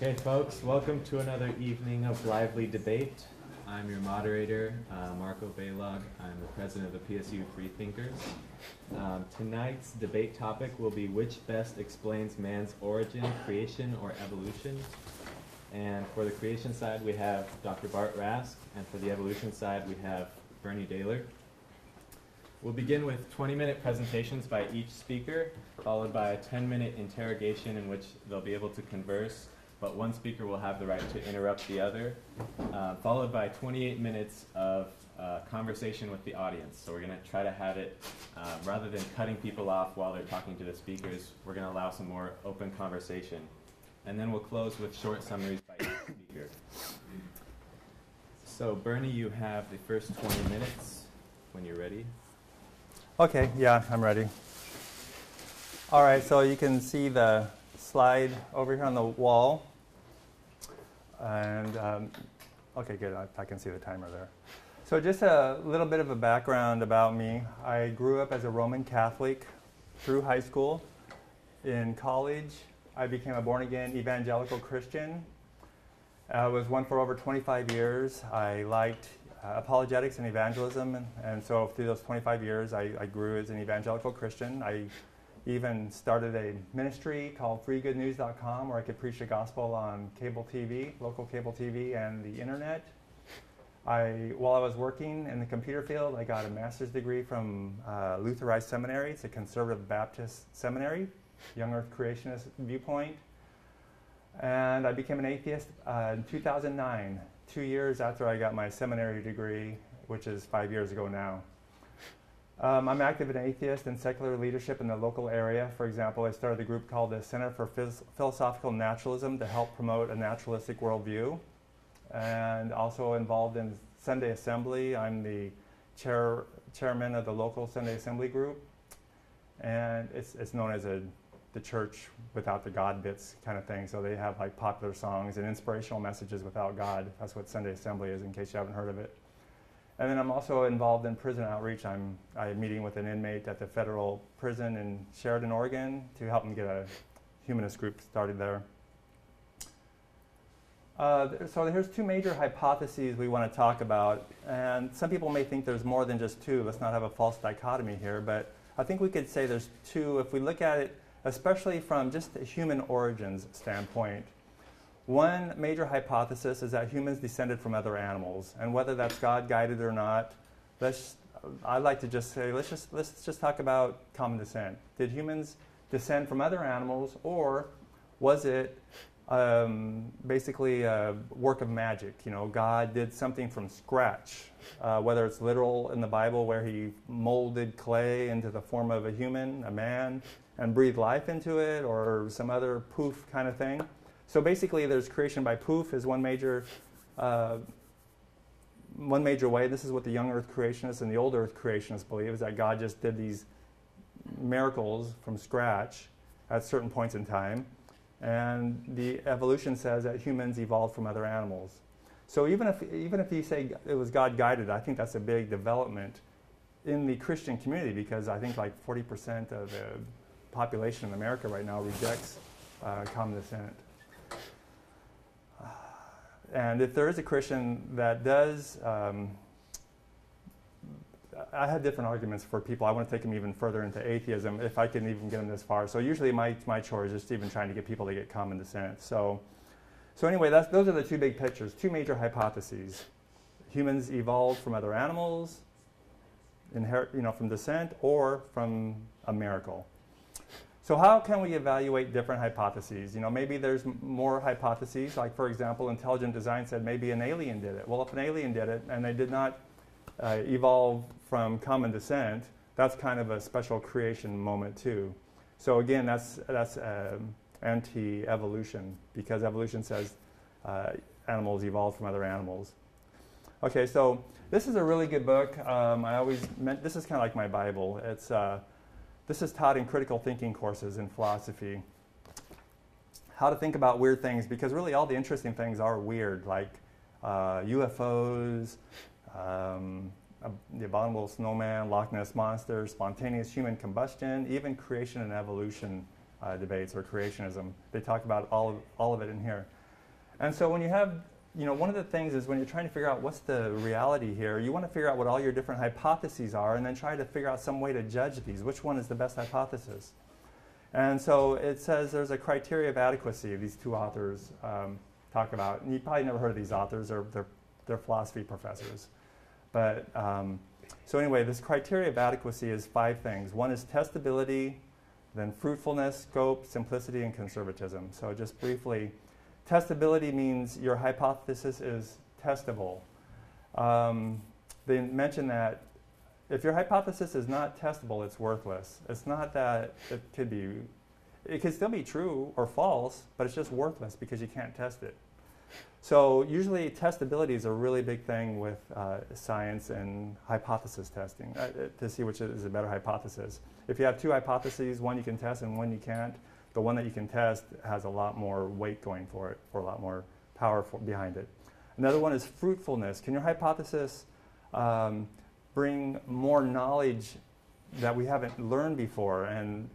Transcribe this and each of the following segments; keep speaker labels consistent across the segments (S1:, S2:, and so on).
S1: Okay, folks, welcome to another evening of lively debate. I'm your moderator, Marko Balogh. I'm the president of the PSU Freethinkers. Tonight's debate topic will be which best explains man's origin, creation, or evolution. And for the creation side, we have Dr. Bart Rask, and for the evolution side, we have Bernie Dehler. We'll begin with 20-minute presentations by each speaker, followed by a 10-minute interrogation in which they'll be able to converse, but one speaker will have the right to interrupt the other, followed by 28 minutes of conversation with the audience. So we're going to try to have it, rather than cutting people off while they're talking to the speakers, we're going to allow some more open conversation. And then we'll close with short summaries by each speaker. So Bernie, you have the first 20 minutes when you're ready.
S2: Okay, yeah, I'm ready. All right, so you can see the slide over here on the wall. And, okay, good, I can see the timer there. So just a little bit of a background about me. I grew up as a Roman Catholic through high school. In college, I became a born-again evangelical Christian. I was one for over 25 years. I liked apologetics and evangelism, and so through those 25 years, I grew as an evangelical Christian. I even started a ministry called freegoodnews.com where I could preach the gospel on cable TV, local cable TV, and the internet. While I was working in the computer field, I got a master's degree from Lutherized Seminary. It's a conservative Baptist seminary, young earth creationist viewpoint. And I became an atheist in 2009, 2 years after I got my seminary degree, which is 5 years ago now. I'm active in atheist and secular leadership in the local area. For example, I started a group called the Center for Philosophical Naturalism to help promote a naturalistic worldview, and also involved in Sunday Assembly. I'm the chairman of the local Sunday Assembly group, and it's known as the church without the God bits kind of thing. So they have like popular songs and inspirational messages without God. That's what Sunday Assembly is, in case you haven't heard of it. And then I'm also involved in prison outreach. I'm meeting with an inmate at the federal prison in Sheridan, Oregon, to help him get a humanist group started there. So here's two major hypotheses we want to talk about. And some people may think there's more than just two. Let's not have a false dichotomy here. But I think we could say there's two if we look at it especially from just the human origins standpoint. One major hypothesis is that humans descended from other animals, and whether that's God-guided or not, I'd like to just say, let's just talk about common descent. Did humans descend from other animals, or was it basically a work of magic? You know, God did something from scratch, whether it's literal in the Bible where he molded clay into the form of a human, a man, and breathed life into it, or some other poof kind of thing. So basically there's creation by poof is one major way. This is what the young earth creationists and the old earth creationists believe, is that God just did these miracles from scratch at certain points in time. And the evolution says that humans evolved from other animals. So even if you say it was God-guided, I think that's a big development in the Christian community, because I think like 40% of the population in America right now rejects common descent. And if there is a Christian that does, I have different arguments for people. I want to take them even further into atheism, if I can even get them this far. So usually my chore is just even trying to get people to get common descent. So anyway, those are the two big pictures, two major hypotheses. Humans evolved from other animals, from descent, or from a miracle. So how can we evaluate different hypotheses? You know, maybe there's more hypotheses, like for example, intelligent design said maybe an alien did it. Well, if an alien did it and they did not evolve from common descent, that's kind of a special creation moment too. So again, that's anti-evolution, because evolution says animals evolved from other animals. Okay, so this is a really good book. This is kind of like my Bible. This is taught in critical thinking courses in philosophy. How to think about weird things, because really all the interesting things are weird, like UFOs, the abominable snowman, Loch Ness monster, spontaneous human combustion, even creation and evolution debates, or creationism. They talk about all of it in here. And so when you have, one of the things is when you're trying to figure out what's the reality here, you want to figure out what all your different hypotheses are and then try to figure out some way to judge these. Which one is the best hypothesis? And so it says there's a criteria of adequacy these two authors talk about. And you probably never heard of these authors. They're philosophy professors. But so anyway, this criteria of adequacy is 5 things. One is testability, then fruitfulness, scope, simplicity, and conservatism. So just briefly, testability means your hypothesis is testable. They mention that if your hypothesis is not testable, it's worthless. It's not that it could still be true or false, but it's just worthless because you can't test it. So usually testability is a really big thing with science and hypothesis testing to see which is a better hypothesis. If you have 2 hypotheses, one you can test and one you can't, the one that you can test has a lot more weight going for it, or a lot more power behind it. Another one is fruitfulness. Can your hypothesis bring more knowledge that we haven't learned before? And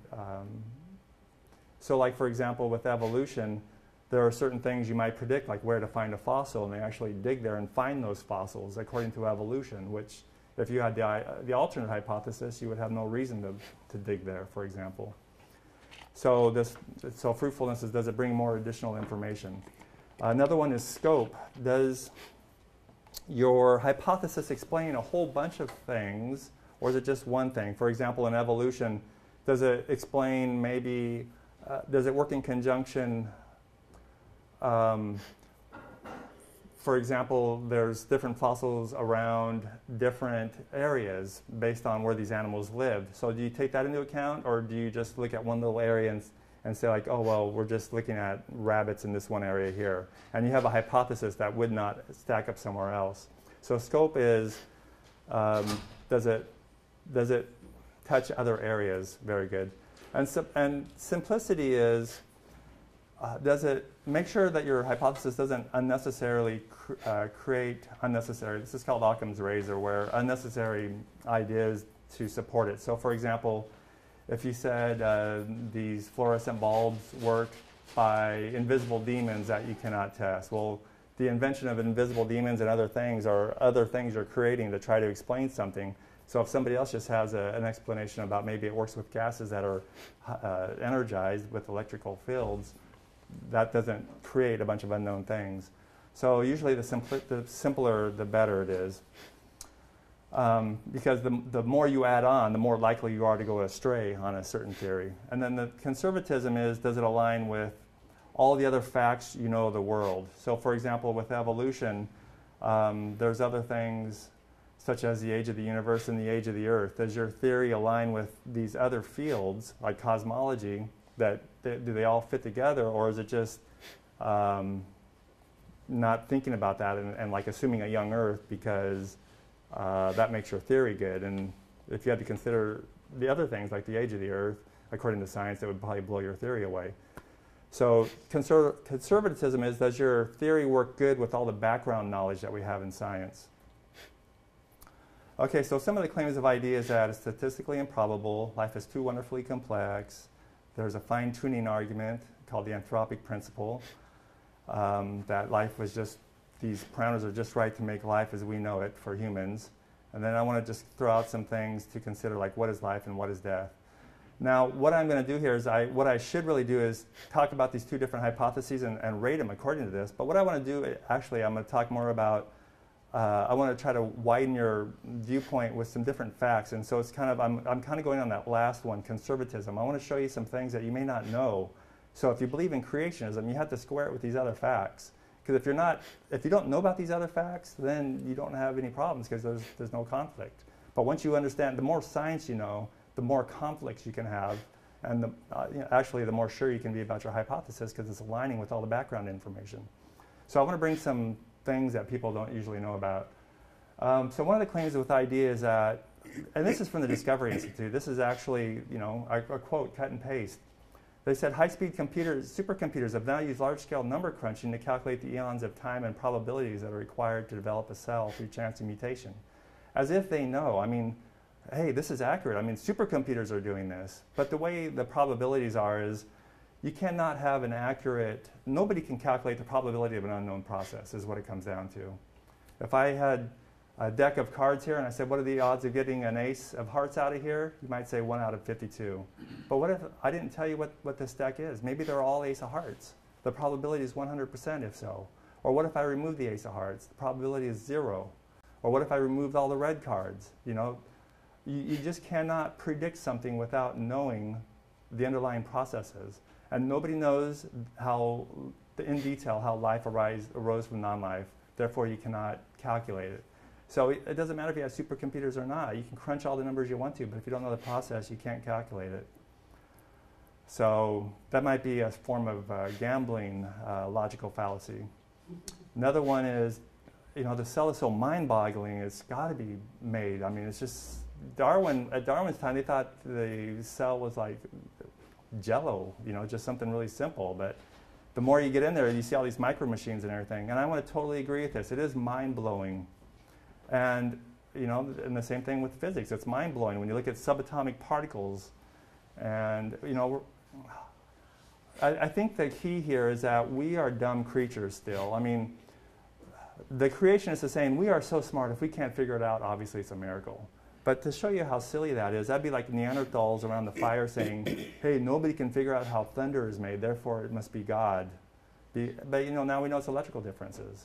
S2: so like, for example, with evolution, there are certain things you might predict, like where to find a fossil, and they actually dig there and find those fossils according to evolution, which if you had the alternate hypothesis, you would have no reason to dig there, for example. So fruitfulness is, does it bring more additional information? Another one is scope. Does your hypothesis explain a whole bunch of things, or is it just one thing? For example, in evolution, does it explain maybe, does it work in conjunction? For example, there's different fossils around different areas based on where these animals lived. So do you take that into account, or do you just look at one little area and say like, oh, well, we're just looking at rabbits in this one area here. And you have a hypothesis that would not stack up somewhere else. So scope is, does it touch other areas? Very good. And simplicity is, does it make sure that your hypothesis doesn't unnecessarily create unnecessary, this is called Occam's razor, where unnecessary ideas to support it. So for example, if you said these fluorescent bulbs work by invisible demons that you cannot test, well, the invention of invisible demons and other things are other things you're creating to try to explain something. So if somebody else just has an explanation about maybe it works with gases that are energized with electrical fields, that doesn't create a bunch of unknown things. So usually the simpler, the better it is. Because the more you add on, the more likely you are to go astray on a certain theory. And then the conservatism is, does it align with all the other facts you know of the world? So for example, with evolution, there's other things such as the age of the universe and the age of the earth. Does your theory align with these other fields, like cosmology, that do they all fit together, or is it just not thinking about that and like assuming a young earth because that makes your theory good? And if you had to consider the other things like the age of the earth, according to science, that would probably blow your theory away. So conservatism is, does your theory work good with all the background knowledge that we have in science? Okay, so some of the claims of ideas that it's statistically improbable, life is too wonderfully complex. There's a fine-tuning argument called the anthropic principle, that life was just, these parameters are just right to make life as we know it for humans. And then I want to just throw out some things to consider, like what is life and what is death. Now, what I'm going to do here is, what I should really do is talk about these 2 different hypotheses and rate them according to this. But what I want to do, actually, I'm going to talk more about, I want to try to widen your viewpoint with some different facts. And so it's kind of, I'm kind of going on that last one, conservatism. I want to show you some things that you may not know. So if you believe in creationism, you have to square it with these other facts. Because if you don't know about these other facts, then you don't have any problems because there's no conflict. But once you understand, the more science you know, the more conflicts you can have, and actually the more sure you can be about your hypothesis because it's aligning with all the background information. So I want to bring some things that people don't usually know about. So one of the claims with idea is that, and this is from the Discovery Institute, this is actually, a quote, cut and paste. They said high-speed computers, supercomputers have now used large-scale number crunching to calculate the eons of time and probabilities that are required to develop a cell through chance and mutation. As if they know. I mean, hey, this is accurate. I mean, supercomputers are doing this. But the way the probabilities are is, you cannot have an accurate, nobody can calculate the probability of an unknown process is what it comes down to. If I had a deck of cards here and I said, what are the odds of getting an ace of hearts out of here? You might say 1 out of 52. But what if I didn't tell you what this deck is? Maybe they're all ace of hearts. The probability is 100% if so. Or what if I remove the ace of hearts? The probability is 0. Or what if I removed all the red cards? You know, you just cannot predict something without knowing the underlying processes. And nobody knows how, in detail, how life arose from non-life. Therefore, you cannot calculate it. So it doesn't matter if you have supercomputers or not. You can crunch all the numbers you want to, but if you don't know the process, you can't calculate it. So that might be a form of gambling logical fallacy. Another one is, you know, the cell is so mind-boggling, it's got to be made. I mean, it's just, at Darwin's time, they thought the cell was like Jell-O, you know, just something really simple. But the more you get in there, you see all these micro machines and everything. And I want to totally agree with this. It is mind-blowing. And, you know, and the same thing with physics. It's mind-blowing when you look at subatomic particles. And, you know, I think the key here is that we are dumb creatures still. I mean, the creationists are saying we are so smart, if we can't figure it out, obviously it's a miracle. But to show you how silly that is, that'd be like Neanderthals around the fire saying, hey, nobody can figure out how thunder is made, therefore it must be God. But you know, now we know it's electrical differences.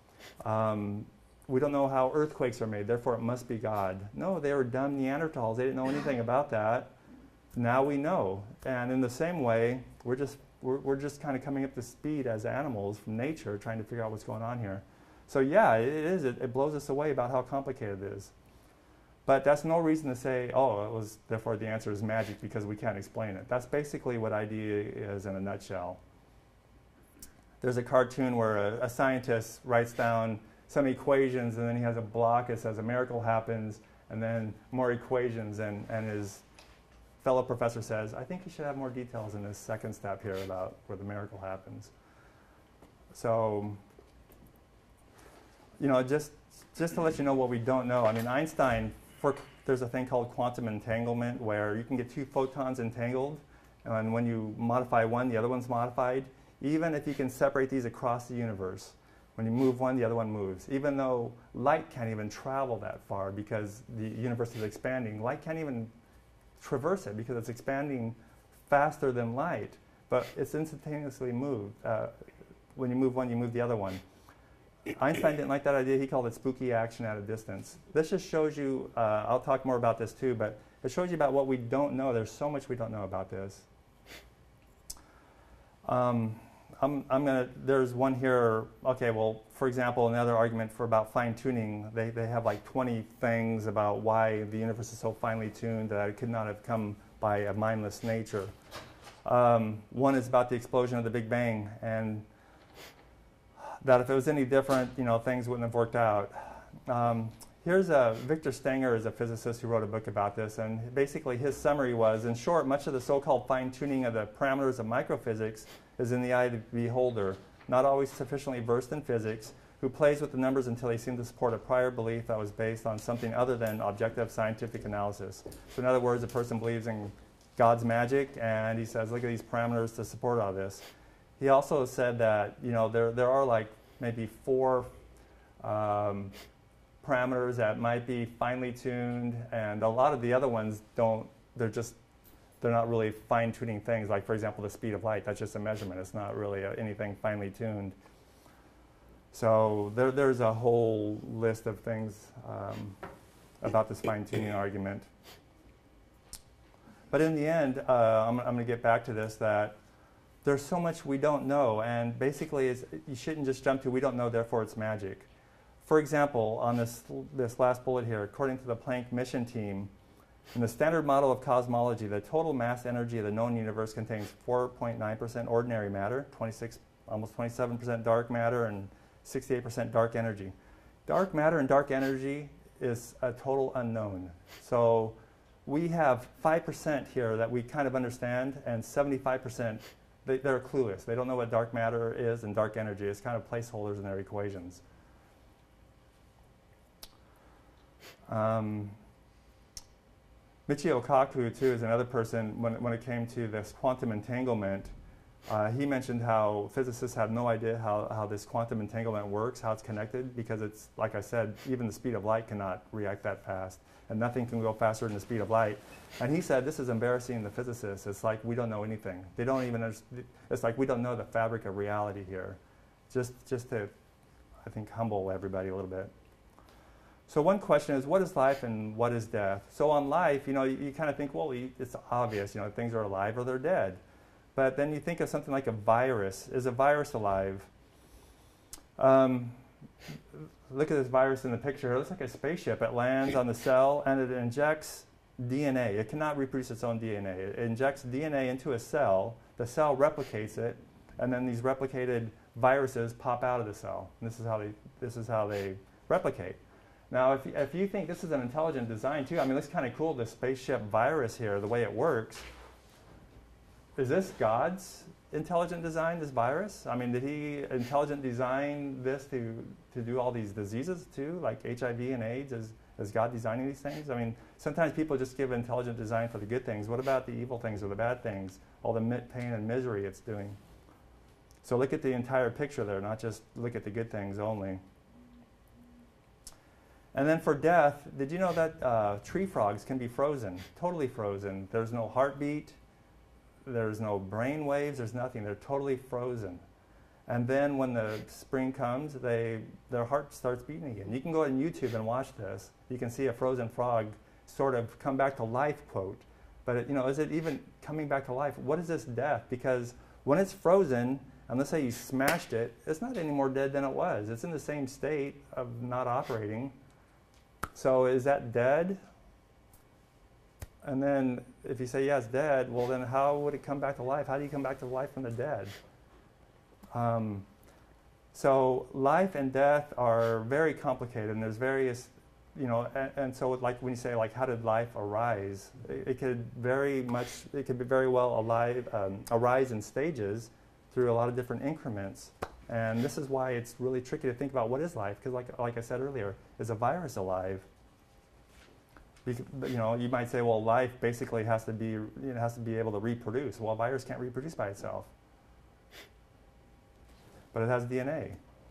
S2: We don't know how earthquakes are made, therefore it must be God. No, they were dumb Neanderthals. They didn't know anything about that. Now we know. And in the same way, we're just kind of coming up to speed as animals from nature, trying to figure out what's going on here. So yeah, it is. It blows us away about how complicated it is. But that's no reason to say, oh, therefore the answer is magic because we can't explain it. That's basically what idea is in a nutshell. There's a cartoon where a scientist writes down some equations and then he has a block that says a miracle happens, and then more equations, and his fellow professor says, I think you should have more details in this second step here about where the miracle happens. So, you know, just to let you know what we don't know. I mean, Einstein, there's a thing called quantum entanglement where you can get 2 photons entangled, and when you modify one, the other one's modified. Even if you can separate these across the universe, when you move one, the other one moves. Even though light can't even travel that far because the universe is expanding, light can't even traverse it because it's expanding faster than light, but it's instantaneously moved. When you move one, you move the other one. Einstein didn't like that idea. He called it spooky action at a distance. This just shows you, I'll talk more about this too, but it shows you about what we don't know. There's so much we don't know about this. There's one here, okay, well, for example, another argument for about fine-tuning, they have like 20 things about why the universe is so finely tuned that it could not have come by a mindless nature. One is about the explosion of the Big Bang, and that if it was any different, you know, things wouldn't have worked out. Here's Victor Stenger is a physicist who wrote a book about this, and basically his summary was, in short, much of the so-called fine-tuning of the parameters of microphysics is in the eye of the beholder, not always sufficiently versed in physics, who plays with the numbers until they seem to support a prior belief that was based on something other than objective scientific analysis. So in other words, a person believes in God's magic, and he says, look at these parameters to support all this. He also said that, you know, there are like maybe 4 parameters that might be finely tuned, and a lot of the other ones don't, they're not really fine-tuning things. Like, for example, the speed of light, that's just a measurement. It's not really anything finely tuned. So there's a whole list of things about this fine-tuning argument. But in the end, I'm going to get back to this, that there's so much we don't know, and basically you shouldn't just jump to we don't know, therefore it's magic. For example, on this last bullet here, according to the Planck mission team, in the standard model of cosmology, the total mass energy of the known universe contains 4.9% ordinary matter, almost 27% dark matter, and 68% dark energy. Dark matter and dark energy is a total unknown. So we have 5% here that we kind of understand, and 75%, they're clueless. They don't know what dark matter is and dark energy. It's kind of placeholders in their equations. Michio Kaku, too, is another person, when it came to this quantum entanglement, He mentioned how physicists have no idea how this quantum entanglement works, how it's connected, because it's, like I said, even the speed of light cannot react that fast, and nothing can go faster than the speed of light. And he said, this is embarrassing to physicists. It's like we don't know anything. They don't even, it's like we don't know the fabric of reality here. Just to, I think, humble everybody a little bit. So one question is, what is life and what is death? So on life, you kind of think, well, it's obvious, things are alive or they're dead. But then you think of something like a virus. Is a virus alive? Look at this virus in the picture here. It looks like a spaceship. It lands on the cell and it injects DNA. It cannot reproduce its own DNA. It injects DNA into a cell. The cell replicates it, and then these replicated viruses pop out of the cell. And this is how they replicate. Now, if you think this is an intelligent design too, I mean, it's kind of cool, this spaceship virus here, the way it works. Is this God's intelligent design, this virus? I mean, did he intelligent design this to do all these diseases too, like HIV and AIDS? Is God designing these things? I mean, sometimes people just give intelligent design for the good things. What about the evil things or the bad things? All the pain and misery it's doing. So look at the entire picture there, not just look at the good things only. And then for death, did you know that tree frogs can be frozen, totally frozen? There's no heartbeat, there's no brain waves, there's nothing. They're totally frozen. And then when the spring comes, their heart starts beating again. You can go on YouTube and watch this. You can see a frozen frog sort of come back to life, quote. But is it even coming back to life? What is this death? Because when it's frozen, and let's say you smashed it, it's not any more dead than it was. It's in the same state of not operating. So is that dead? And then if you say, yeah, it's dead, well then how would it come back to life? How do you come back to life from the dead? So life and death are very complicated, and there's various, and so like when you say, like, how did life arise? It could be very well arise in stages through a lot of different increments. And this is why it's really tricky to think about what is life, because like I said earlier, is a virus alive? You might say, well, life basically has to be able to reproduce. Well, a virus can't reproduce by itself, but it has DNA.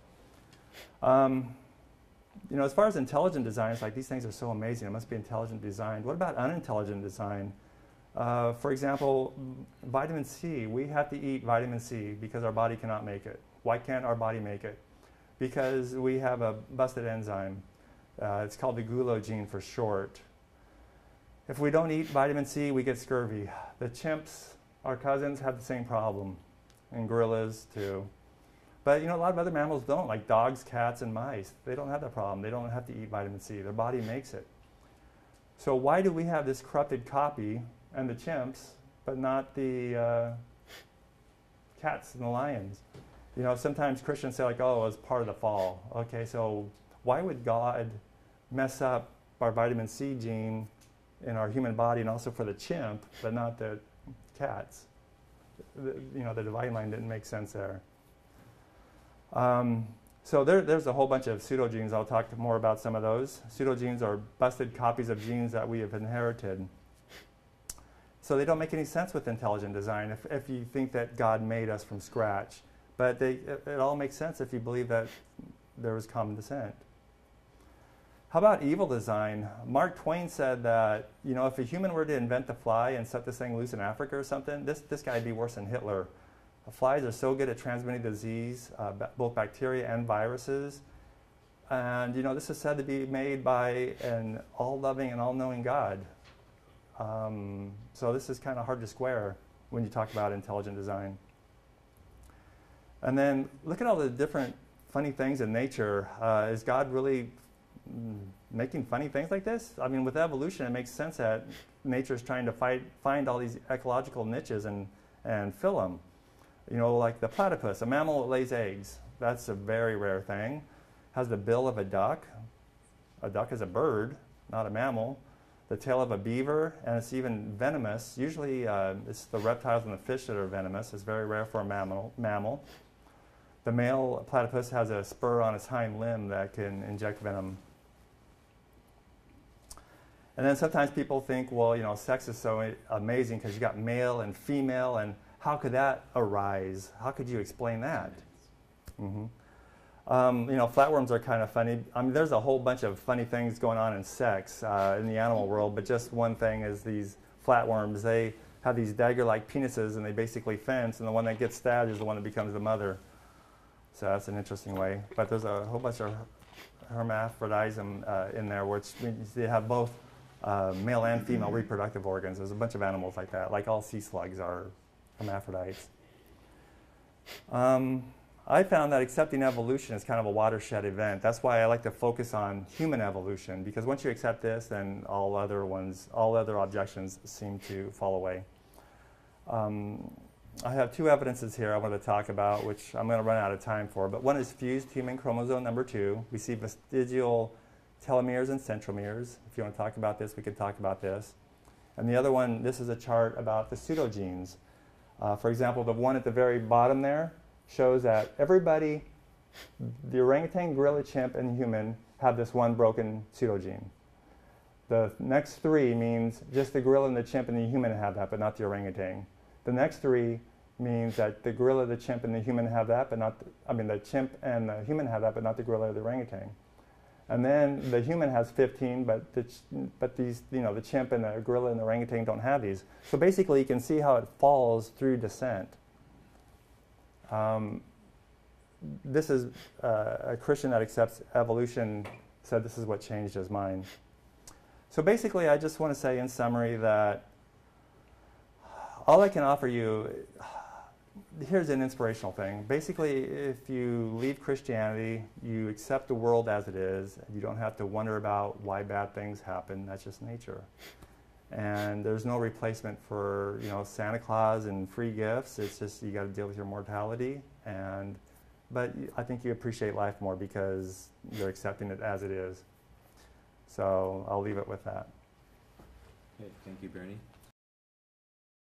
S2: As far as intelligent design, it's like these things are so amazing. It must be intelligent designed. What about unintelligent design? For example, vitamin C. We have to eat vitamin C because our body cannot make it. Why can't our body make it? Because we have a busted enzyme. It's called the gulo gene for short. If we don't eat vitamin C, we get scurvy. The chimps, our cousins, have the same problem, and gorillas too. But a lot of other mammals don't, like dogs, cats, and mice. They don't have that problem. They don't have to eat vitamin C. Their body makes it. So why do we have this corrupted copy and the chimps, but not the cats and the lions? Sometimes Christians say, like, oh, it was part of the fall. Okay, so why would God mess up our vitamin C gene in our human body and also for the chimp, but not the cats? The divine line didn't make sense there. So there's a whole bunch of pseudogenes. I'll talk more about some of those. Pseudogenes are busted copies of genes that we have inherited. So they don't make any sense with intelligent design if you think that God made us from scratch. But it all makes sense if you believe that there was common descent. How about evil design? Mark Twain said that, if a human were to invent the fly and set this thing loose in Africa or something, this guy would be worse than Hitler. Flies are so good at transmitting disease, both bacteria and viruses. And, this is said to be made by an all-loving and all-knowing God. So this is kind of hard to square when you talk about intelligent design. And then look at all the different funny things in nature. Is God really making funny things like this? I mean, with evolution, it makes sense that nature is trying to find all these ecological niches and fill them. Like the platypus, a mammal that lays eggs. That's a very rare thing. Has the bill of a duck. A duck is a bird, not a mammal. The tail of a beaver, and it's even venomous. Usually it's the reptiles and the fish that are venomous. It's very rare for a mammal. The male platypus has a spur on its hind limb that can inject venom. And then sometimes people think, well, sex is so amazing because you got male and female, and how could that arise? How could you explain that? Mm-hmm. Flatworms are kind of funny. I mean, there's a whole bunch of funny things going on in sex in the animal world, but just one thing is these flatworms, they have these dagger-like penises, and they basically fence, and the one that gets stabbed is the one that becomes the mother. So that's an interesting way. But there's a whole bunch of hermaphrodism in there, which means they have both male and female reproductive organs. There's a bunch of animals like that, like all sea slugs are hermaphrodites. I found that accepting evolution is kind of a watershed event. That's why I like to focus on human evolution, because once you accept this, then all other objections seem to fall away. I have two evidences here I want to talk about, which I'm going to run out of time for. But one is fused human chromosome number 2. We see vestigial telomeres and centromeres. If you want to talk about this, we could talk about this. And the other one, this is a chart about the pseudogenes. For example, the one at the very bottom there shows that everybody, the orangutan, gorilla, chimp, and human, have this one broken pseudogene. The next 3 means just the gorilla and the chimp and the human have that, but not the orangutan. The next 3 means that the gorilla, the chimp, and the human have that, but not, the chimp and the human have that, but not the gorilla or the orangutan. And then the human has 15, but these, the chimp and the gorilla and the orangutan don't have these. So basically, you can see how it falls through descent. This is a Christian that accepts evolution said this is what changed his mind. So basically, I just want to say in summary that all I can offer you, here's an inspirational thing. Basically, if you leave Christianity, you accept the world as it is. You don't have to wonder about why bad things happen. That's just nature. And there's no replacement for Santa Claus and free gifts. It's just you got to deal with your mortality. But I think you appreciate life more because you're accepting it as it is. So I'll leave it with that.
S1: Okay, thank you, Bernie.